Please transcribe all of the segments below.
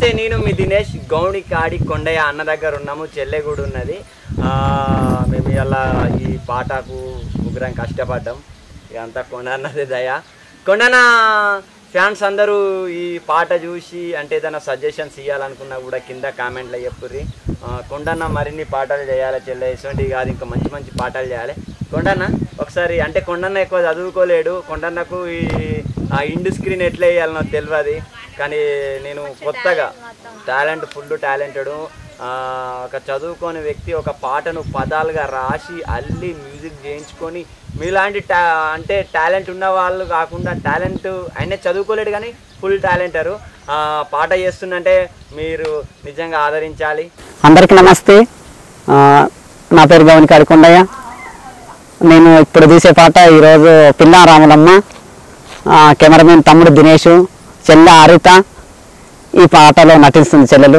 నమస్తే, నేను మీ దినేష్. గౌడికాడి కొండయ్య అన్న దగ్గర ఉన్నాము. చెల్లె కూడా ఉన్నది. మేము ఇలా ఈ పాటకు ముగ్గురం కష్టపడ్డాం. ఇదంతా కొండన్నది దయ. కొండన్న ఫ్యాన్స్ అందరూ ఈ పాట చూసి అంటే ఏదైనా సజెషన్స్ ఇవ్వాలనుకున్నా కూడా కింద కామెంట్లో చెప్పుర్రి. కొండన్న మరిన్ని పాటలు చేయాలి చెల్లె, ఇటువంటి కాదు ఇంకా మంచి మంచి పాటలు చేయాలి. కొండన్న ఒకసారి అంటే కొండన్న ఎక్కువ చదువుకోలేడు. కొండన్నకు ఈ ఇండ్ స్క్రీన్ ఎట్లా వేయాలనో తెలియదు. కానీ నేను కొత్తగా ఫుల్ టాలెంటెడ్ ఒక చదువుకోని వ్యక్తి ఒక పాటను పదాలుగా రాసి అల్లి మ్యూజిక్ చేయించుకొని మీలాంటి అంటే టాలెంట్ ఉన్న వాళ్ళు కాకుండా టాలెంట్ అయినా చదువుకోలేడు కానీ ఫుల్ టాలెంటరు పాట చేస్తుందంటే మీరు నిజంగా ఆదరించాలి. అందరికీ నమస్తే. నా పేరు గౌడికాడి కొండయ్య. నేను ఇప్పుడు తీసే పాట ఈరోజు పిల్ల రాములమ్మ, కెమెరామెన్ తమ్ముడు దినేషు, చెల్లె హరిత ఈ పాటలో నటిస్తుంది. చెల్లెలు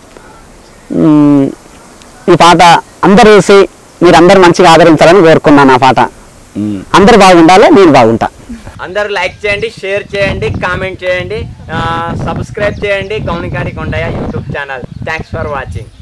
ఈ పాట అందరూ చూసి మీరందరూ మంచిగా ఆదరించాలని కోరుకున్నాను. ఆ పాట అందరు బాగుండాలి, నేను బాగుంటా. అందరూ లైక్ చేయండి, షేర్ చేయండి, కామెంట్ చేయండి, సబ్స్క్రైబ్ చేయండి Goudikadi Kondaiah YouTube channel. Thanks for watching.